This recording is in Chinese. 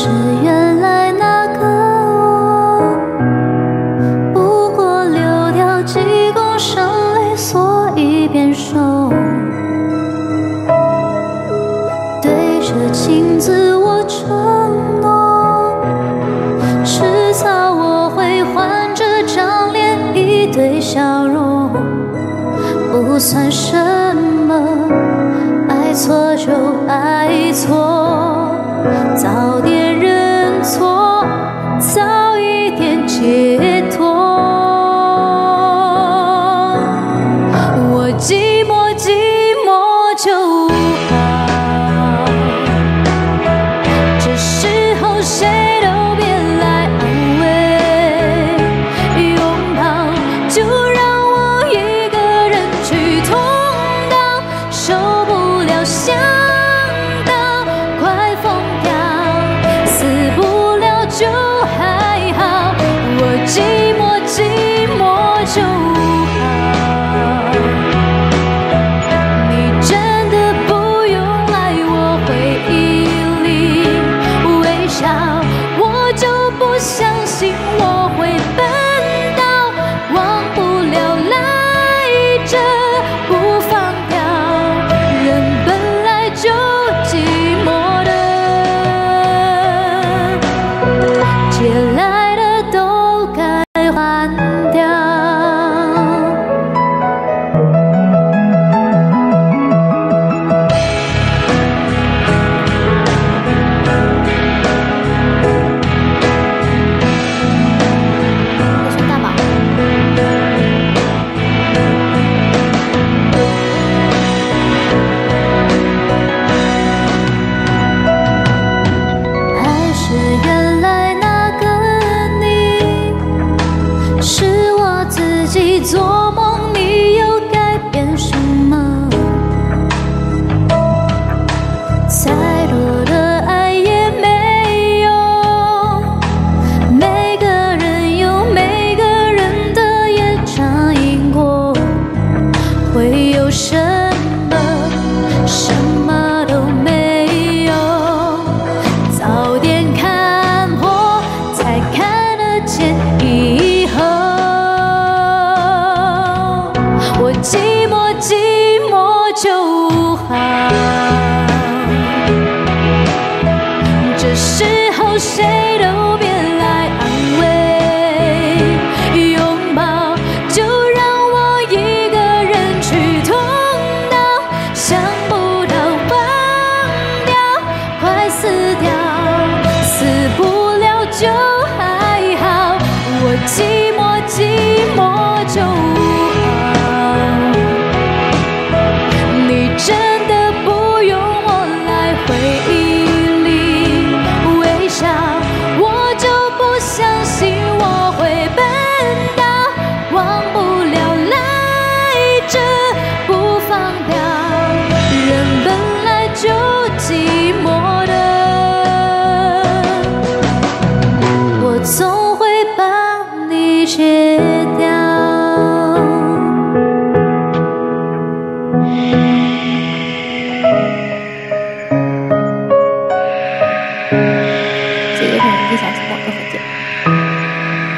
是原来那个我，不过流掉几公升泪，所以变瘦。对着镜子我承诺，迟早我会还这张脸一堆笑容，不算什么，爱错就爱错，早点认错，早一点解脱。我寂寞寂寞就好，这时候谁都别来安慰，拥抱就让我一个人去痛到受不了，想到快疯掉，死不了就还好，我寂寞寂寞就好。你真的不用来我回忆里微笑，我就不相信我会笨到忘不了赖着不放掉，人本来就寂寞的，借来的都该还掉。我说大宝，还是原来那个你，是我自己做梦，你又改变什么？再多的爱也没用，每个人有每个人的业障因果，会有什么？什么都没有，早点看破，才看得见以后。我寂寞寂寞就好，这时候谁都别来安慰，拥抱就让我一个人去痛到想不到忘掉，快死掉，死不了就还好，我寂寞寂寞就好。你真的不用我来回忆里微笑，我就不相信我会笨到忘不了赖着不放掉，人本来就寂寞的，我总会把你戒掉。姐姐可能是想唱